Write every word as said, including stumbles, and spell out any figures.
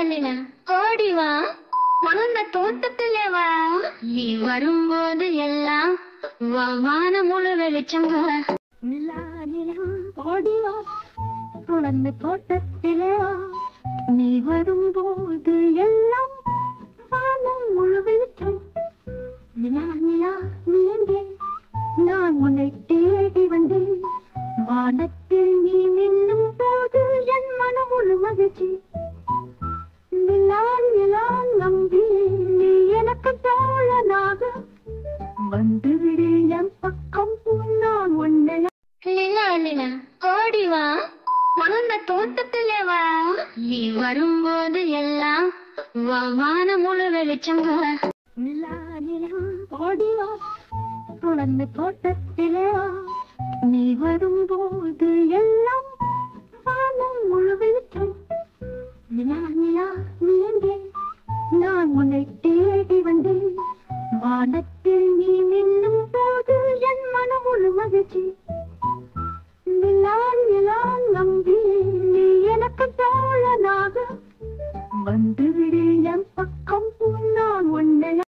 நிலா ஓடி வா, வளர்ந்த தோட்டத்திலே வா. நீ வரும்போது எல்லாம் வான முழு வெளிச்சம். நிலா நிலா ஓடி வா, வளர்ந்த தோட்டத்திலே வா. நீ வரும்போது எல்லாம் வானம் முழு வெளிச்சம். நிலா நிலா நீ எங்கே, நான் உன்னை தேடி வந்தேன். வானத்தில் நீ நின்னும் போது என் மனம் முழு மகிழ்ச்சி. நிலா நிலா நம்பி நீ எனக்கு தோழனாக வந்துவிடு என் பக்கம். நான் உன்னை. நிலா நிலா ஓடி வா, வளர்ந்த தோட்டத்திலே வா. நீ வரும்போது எல்லாம் வான முழு வெளிச்சம். நிலா நிலா ஓடி வா, வளர்ந்த தோட்டத்திலே வா. நீ வரும்போது எல்லாம் வானம் முழு வெளிச்சம். நிலா நிலா நீ எங்கே, நான் உன்னை தேடி வந்தேன். வானத்தில் நீ நின்னும் போது என் மனம் முழு மகிழ்ச்சி. நிலா நிலா நம்பி நீ எனக்கு தோழனாக வந்துவிடு என் பக்கம்.